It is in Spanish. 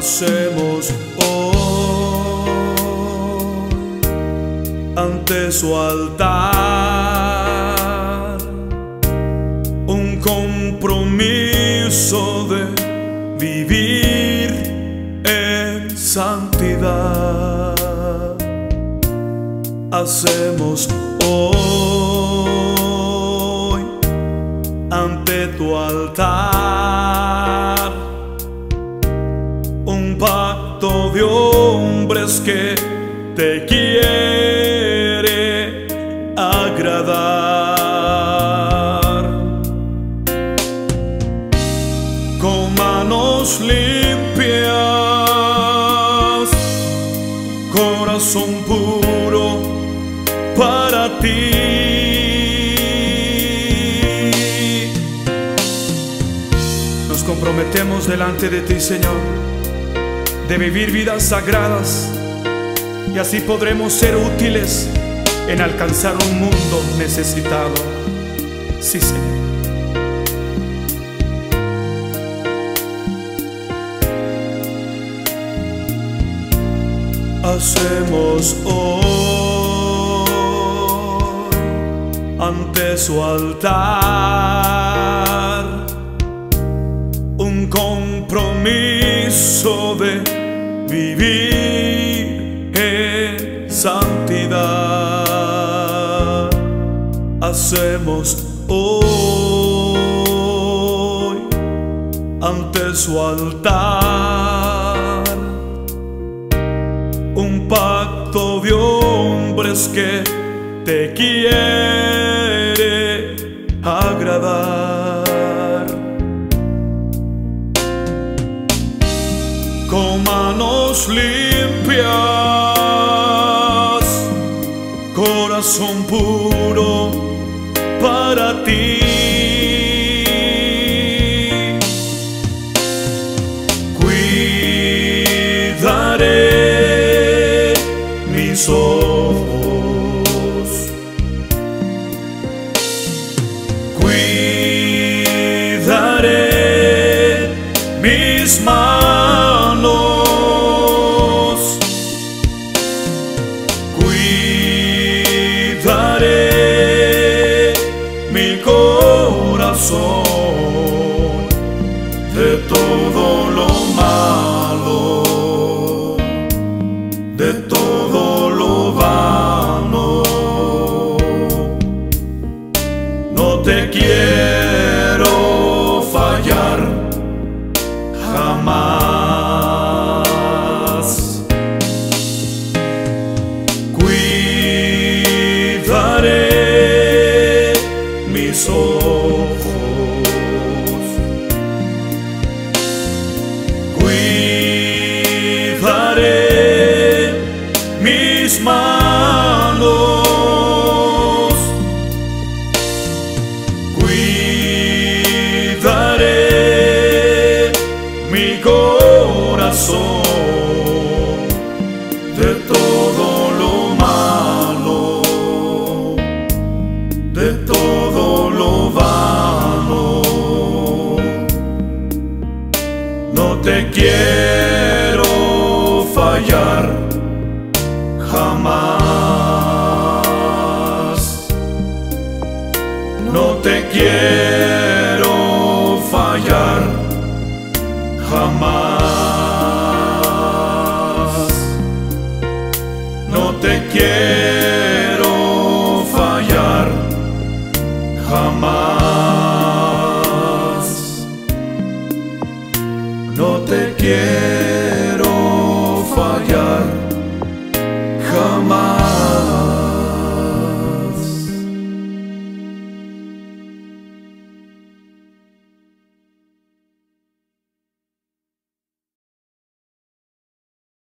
hacemos hoy ante su altar un compromiso de vivir en santidad. Hacemos hoy ante tu altar un pacto de hombres que te quiere agradar, con manos limpias, corazón puro para ti. Nos comprometemos delante de ti, Señor, de vivir vidas sagradas, y así podremos ser útiles en alcanzar un mundo necesitado. Sí, Señor. Hacemos hoy ante su altar un compromiso de vivir en santidad. Hacemos hoy ante su altar un pacto de hombres que te quiere agradar, con manos limpias, corazón puro para ti. Cuidaré mis ojos, cuidaré mis manos, cuidaré mi corazón de todo lo malo, de todo lo vano. No te quiero fallar jamás. Cuidaré mis ojos, cuidaré mis manos, cuidaré mi corazón de todo lo malo, de todo lo vano. No te quiero fallar jamás. No te quiero fallar jamás. No te quiero